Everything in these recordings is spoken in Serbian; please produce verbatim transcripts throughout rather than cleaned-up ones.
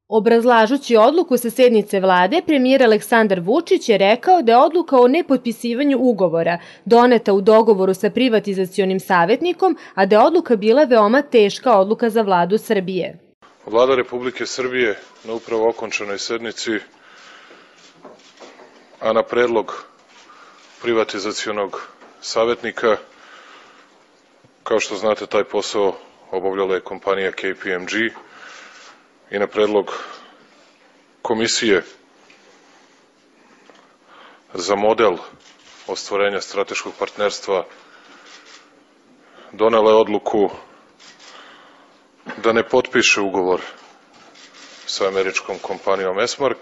Obrazlažući odluku sa sednice vlade, premijer Aleksandar Vučić je rekao da je odluka o nepotpisivanju ugovora doneta u dogovoru sa privatizacionim savjetnikom, a da je odluka bila veoma teška odluka za vladu Srbije. Vlada Republike Srbije na upravo okončanoj sednici, a na predlog privatizacionog savjetnika, kao što znate, taj posao obavljala je kompanija K P M G, i na predlog Komisije za model ostvarenja strateškog partnerstva donela je odluku da ne potpiše ugovor sa američkom kompanijom Esmark.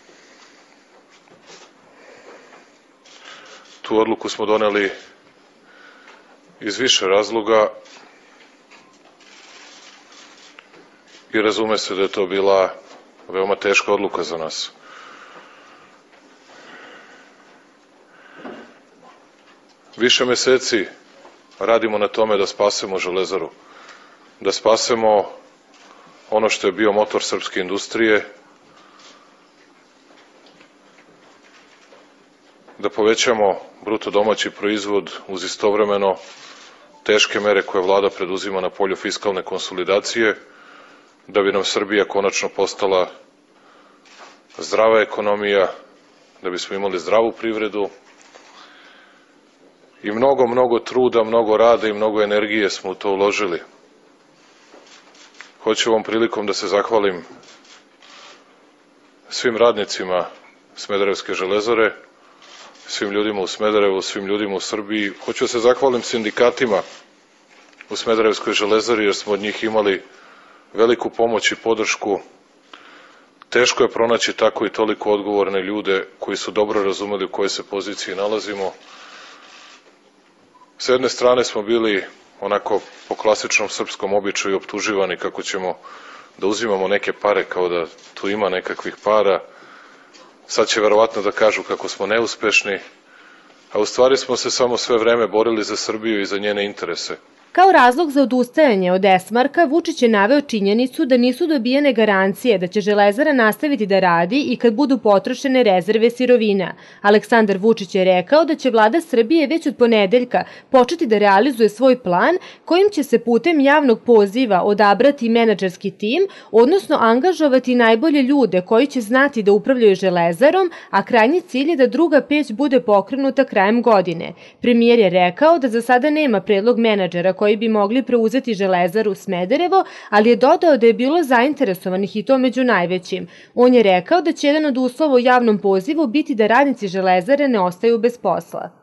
Tu odluku smo doneli iz više razloga i razume se da je to bila veoma teška odluka za nas. Više meseci radimo na tome da spasemo Železaru, da spasemo ono što je bio motor srpske industrije, da povećamo bruto domaći proizvod uz istovremeno teške mere koje vlada preduzima na polju fiskalne konsolidacije, da bi nam Srbija konačno postala zdrava ekonomija, da bismo imali zdravu privredu. I mnogo, mnogo truda, mnogo rada i mnogo energije smo u to uložili. Hoću ovom prilikom da se zahvalim svim radnicima Smederevske železare, svim ljudima u Smederevu, svim ljudima u Srbiji. Hoću da se zahvalim sindikatima u Smederevskoj železari, jer smo od njih imali veliku pomoć i podršku. Teško je pronaći tako i toliko odgovorne ljude koji su dobro razumeli u kojoj se poziciji nalazimo. S jedne strane smo bili onako po klasičnom srpskom običaju optuživani kako ćemo da uzimamo neke pare, kao da tu ima nekakvih para. Sad će verovatno da kažu kako smo neuspešni, a u stvari smo se samo sve vreme borili za Srbiju i za njene interese. Kao razlog za odustajanje od Esmarka, Vučić je naveo činjenicu da nisu dobijene garancije da će Železara nastaviti da radi i kad budu potrošene rezerve sirovina. Aleksandar Vučić je rekao da će vlada Srbije već od ponedeljka početi da realizuje svoj plan kojim će se putem javnog poziva odabrati menadžerski tim, odnosno angažovati najbolje ljude koji će znati da upravljaju Železarom, a krajnji cilj je da druga peć bude pokrenuta krajem godine. Premijer je rekao da za sada nema predlog menadžera koji bi mogli preuzeti Železaru Smederevo, ali je dodao da je bilo zainteresovanih i to među najvećim. On je rekao da će jedan od uslova u javnom pozivu biti da radnici Železare ne ostaju bez posla.